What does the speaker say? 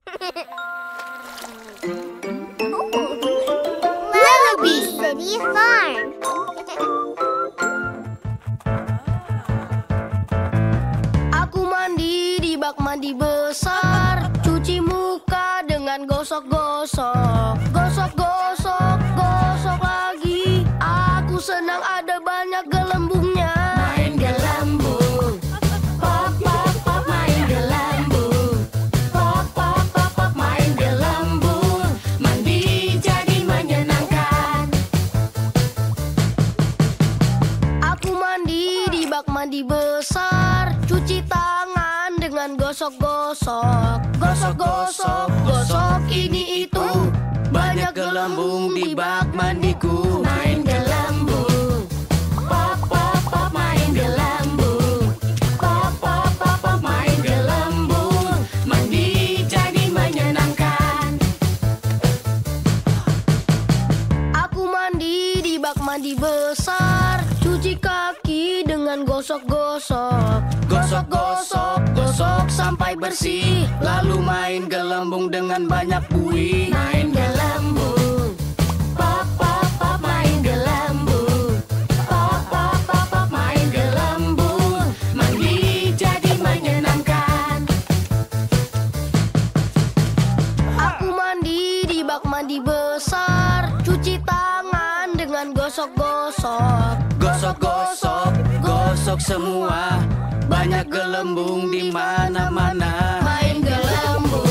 Lullaby City Farm. Aku mandi di bak mandi besar, cuci muka dengan gosok-gosok. Gosok-gosok, gosok lagi. Aku senang ada banyak gelembungnya. Main gelembung, pop pop pop main gelembung, pop pop pop pop main gelembung. Mandi jadi menyenangkan. Aku mandi di bak mandi besar, cuci tangan dengan gosok-gosok. Gosok-gosok, gosok ini itu. Banyak gelembung di bak mandiku. Main gelembung, pop pop pop main gelembung, pop pop pop pop main gelembung. Mandi jadi menyenangkan. Aku mandi di bak mandi besar, cuci kaki dengan gosok-gosok. Gosok-gosok, gosok sampai bersih. Lalu main gelembung dengan banyak buih. Main gelembung, pop pop pop main gelembung, pop pop pop pop main gelembung. Mandi jadi menyenangkan. Aku mandi di bak mandi besar, cuci tangan dengan gosok-gosok. Gosok-gosok, gosok semua. Banyak gelembung di mana-mana. Main gelembung.